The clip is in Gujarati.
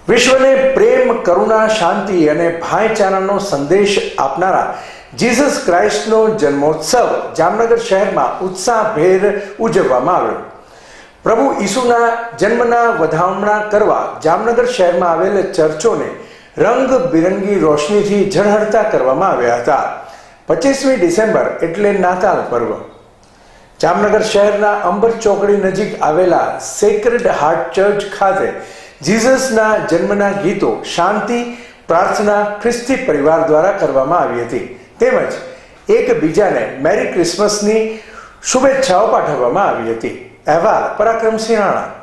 વિશ્વને પ્રેમ, કરુણા, શાંતિ અને ભાઈચારાનો સંદેશ આપનારા જીસસ ક્રાઇસ્ટનો જન્મોત્સવ જામનગર શહેરમાં ઉત્સાહભેર ઉજવવામાં આવ્યો. પ્રભુ ઈસુના જન્મના વધામણા કરવા જામનગર શહેરમાં આવેલ ચર્ચોને રંગબેરંગી રોશનીથી ઝળહળતા કરવામાં આવ્યા હતા. 25મી ડિસેમ્બર એટલે નાતાલ પર્વ. જામનગર શહેરના અંબર ચોકડી નજીક આવેલા સેક્રેડ હાર્ટ ચર્ચ ખાતે જીસસના જન્મના ગીતો, શાંતિ, પ્રાર્થના ખ્રિસ્તી પરિવાર દ્વારા કરવામાં આવી હતી. તેમજ એકબીજાને મેરી ક્રિસમસની શુભેચ્છાઓ પાઠવવામાં આવી હતી. અહેવાલ પરાક્રમસિંહ રાણા.